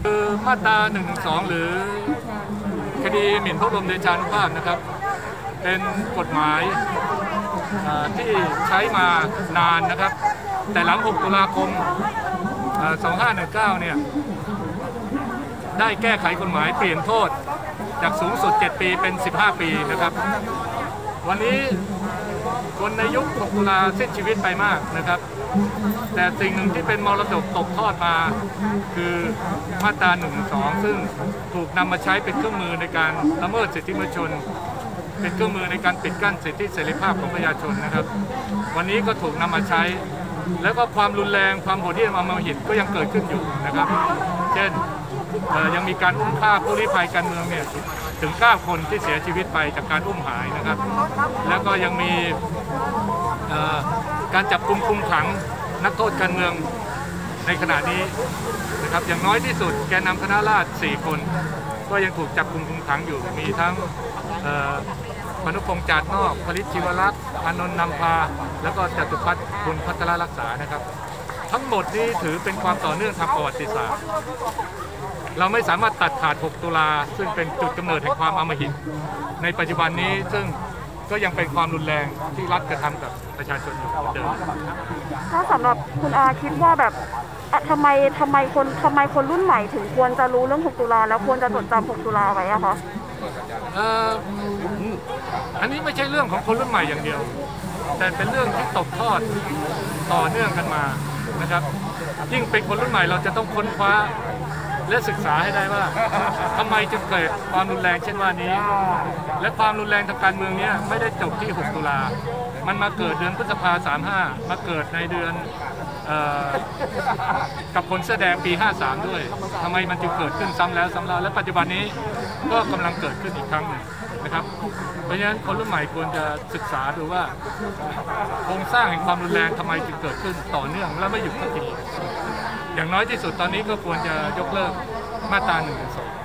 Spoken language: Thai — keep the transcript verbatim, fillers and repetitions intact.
คือมาตราหนึ่งสองหรือคดีหมิ่นพระบรมเดชานุภาพนะครับเป็นกฎหมายที่ใช้มานานนะครับแต่หลังหกตุลาคมสองห้าหนึ่งเก้าเนี่ยได้แก้ไขกฎหมายเปลี่ยนโทษจากสูงสุดเจ็ดปีเป็นสิบห้าปีนะครับวันนี้คนในยุคหกตุลาสิ้นชีวิตไปมากนะครับแต่สิ่งหนึ่งที่เป็นมรดกตกทอดมาคือมาตราหนึ่งสองซึ่งถูกนำมาใช้เป็นเครื่องมือในการละเมิดสิทธิมนุษยชนเป็นเครื่องมือในการปิดกั้นสิทธิเสรีภาพของประชาชนนะครับวันนี้ก็ถูกนำมาใช้แล้วก็ความรุนแรงความโหดเหี้ยมอำมหิตก็ยังเกิดขึ้นอยู่นะครับเช่นยังมีการอุ้มฆ่าผู้ลี้ภัยการเมืองเนี่ยถึงเก้าคนที่เสียชีวิตไปจากการอุ้มหายนะครับแล้วก็ยังมีการจับกุมคุมขังนักโทษการเมืองในขณะนี้นะครับอย่างน้อยที่สุดแกนนำคณะราษฎรสี่คนก็ยังถูกจับกุมคุมขังอยู่มีทั้งพนุพงษ์จาดนอกผลิตชีวรักษ์อานนท์นำพาแล้วก็จตุพัฒน์บุญพัฒนารักษานะครับทั้งหมดนี้ถือเป็นความต่อเนื่องทางประวัติศาสตร์เราไม่สามารถตัดขาดหกตุลาซึ่งเป็นจุดกำเนิดแห่งความอำมหิตในปัจจุบันนี้ซึ่งก็ยังเป็นความรุนแรงที่รัฐกระทำกับประชาชนอยู่เหมือนเดิมถ้าสำหรับคุณอาคิดว่าแบบทำไมทำไมคนทำไมคนรุ่นใหม่ถึงควรจะรู้เรื่องหกตุลาแล้วควรจะจดจำหกตุลาไว้อะคะอันนี้ไม่ใช่เรื่องของคนรุ่นใหม่อย่างเดียวแต่เป็นเรื่องที่ตกทอดต่อเนื่องกันมานะครับยิ่งเป็นคนรุ่นใหม่เราจะต้องค้นคว้าและศึกษาให้ได้ว่าทำไมจึงเกิดความรุนแรงเช่นว่านี้และความรุนแรงทางการเมืองนี้ไม่ได้จบที่หกตุลามันมาเกิดเดือนพฤษภาสามห้ามาเกิดในเดือนกับคนเสื้อแดงปีห้าสามด้วยทำไมมันจึงเกิดขึ้นซ้ำแล้วซ้ำเล่าและปัจจุบันนี้ก็กำลังเกิดขึ้นอีกครั้งหนึ่งนะครับเพราะฉะนั้นคนรุ่นใหม่ควรจะศึกษาดูว่าโครงสร้างแห่งความรุนแรงทำไมจึงเกิดขึ้นต่อเนื่องและไม่หยุดสักทีอย่างน้อยที่สุดตอนนี้ก็ควรจะยกเลิกมาตราหนึ่งสอง